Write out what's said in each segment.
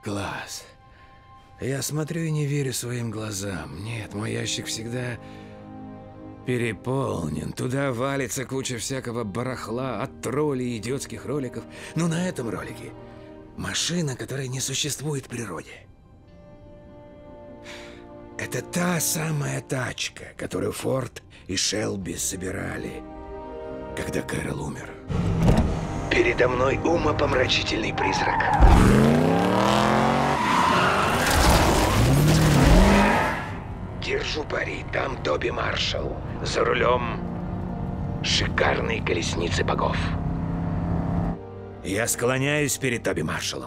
Класс. Я смотрю и не верю своим глазам. Нет, мой ящик всегда переполнен. Туда валится куча всякого барахла, от троллей и идиотских роликов. Но на этом ролике машина, которая не существует в природе. Это та самая тачка, которую Форд и Шелби собирали, когда Кэрол умер. Передо мной умопомрачительный призрак. Держу пари, там Тоби Маршалл. За рулем шикарной колесницы богов. Я склоняюсь перед Тоби Маршаллом.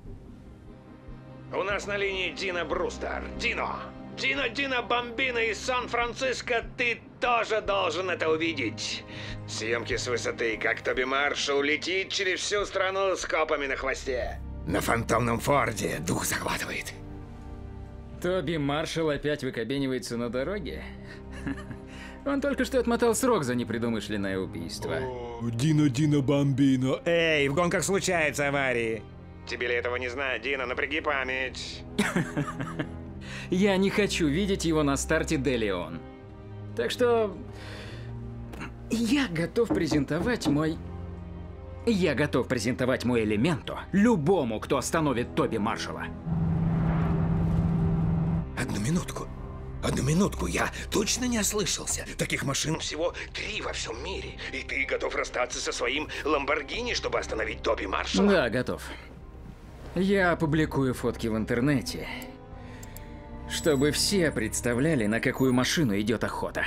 У нас на линии Дино Брустер. Дино Бомбино из Сан-Франциско, ты тоже должен это увидеть. Съемки с высоты, как Тоби Маршалл летит через всю страну с копами на хвосте. На фантомном Форде дух захватывает. Тоби Маршалл опять выкобенивается на дороге? Он только что отмотал срок за непредумышленное убийство. Дино Бомбино. Эй, в гонках случаются аварии. Тебе ли этого не знать, Дино? Напряги память. Я не хочу видеть его на старте Де Леон. Так что... Я готов презентовать мой элементо любому, кто остановит Тоби Маршалла. Одну минутку, я точно не ослышался. Таких машин всего 3 во всем мире. И ты готов расстаться со своим Ламборгини, чтобы остановить Тоби Маршалла? Да, готов. Я опубликую фотки в интернете, чтобы все представляли, на какую машину идет охота.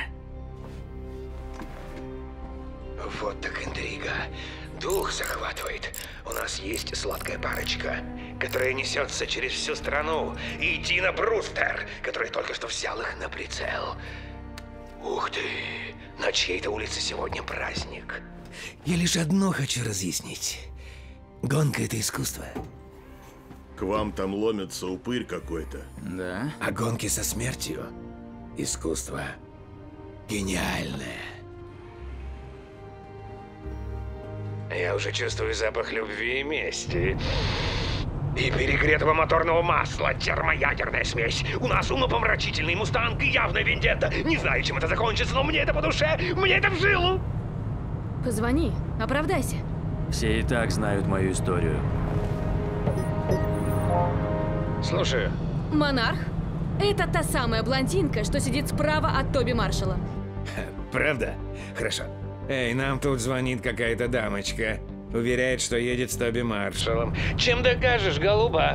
Вот так интрига. Дух захватывает. У нас есть сладкая парочка, которая несется через всю страну. И Дино Брустер, который только что взял их на прицел. Ух ты, на чьей-то улице сегодня праздник. Я лишь одно хочу разъяснить. Гонка — это искусство. К вам там ломится упырь какой-то. Да? А гонки со смертью — искусство гениальное. Я уже чувствую запах любви и мести. И перегретого моторного масла, термоядерная смесь. У нас умопомрачительный мустанг и явная вендетта. Не знаю, чем это закончится, но мне это по душе, мне это в жилу. Позвони, оправдайся. Все и так знают мою историю. Слушаю. Монарх? Это та самая блондинка, что сидит справа от Тоби Маршалла. Правда? Хорошо. Эй, нам тут звонит какая-то дамочка. Уверяет, что едет с Тоби Маршаллом. Чем докажешь, голуба?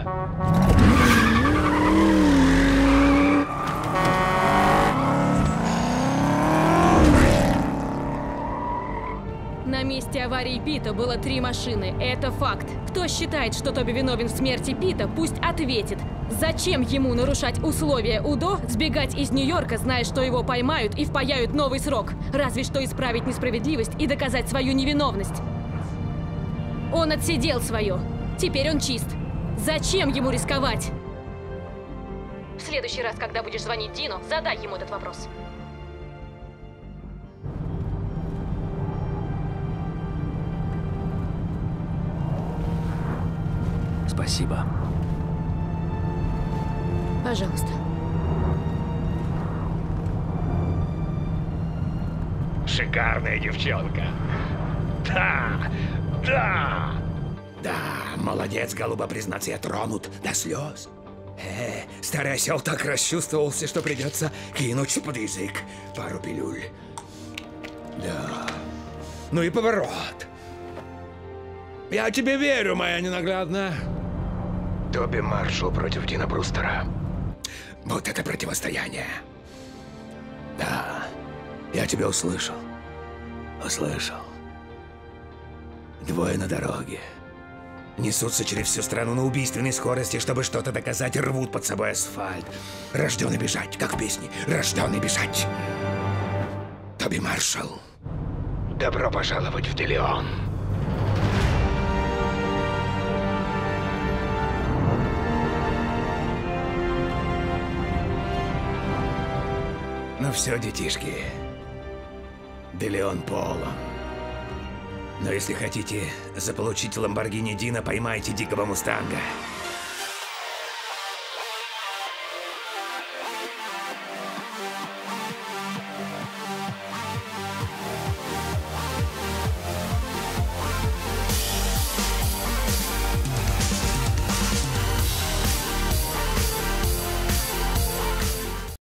На месте аварии Пита было 3 машины. Это факт. Кто считает, что Тоби виновен в смерти Пита, пусть ответит. Зачем ему нарушать условия УДО, сбегать из Нью-Йорка, зная, что его поймают и впаяют новый срок? Разве что исправить несправедливость и доказать свою невиновность. Он отсидел свое. Теперь он чист. Зачем ему рисковать? В следующий раз, когда будешь звонить Дино, задай ему этот вопрос. Спасибо. Пожалуйста. Шикарная девчонка. Да, молодец, голуба, признаться, я тронут до слез. Старый осел так расчувствовался, что придется кинуть под язык пару пилюль. Да. Ну и поворот. Я тебе верю, моя ненаглядная. Тоби Маршалл против Дино Брустера. Вот это противостояние. Да, я тебя услышал. Услышал. Двое на дороге. Несутся через всю страну на убийственной скорости, чтобы что-то доказать, рвут под собой асфальт. Рожденный бежать, как в песне. Рожденный бежать. Тоби Маршалл. Добро пожаловать в Де Леон. Ну все, детишки. Де Леон полон. Но если хотите заполучить Ламборгини Дино, поймайте дикого мустанга.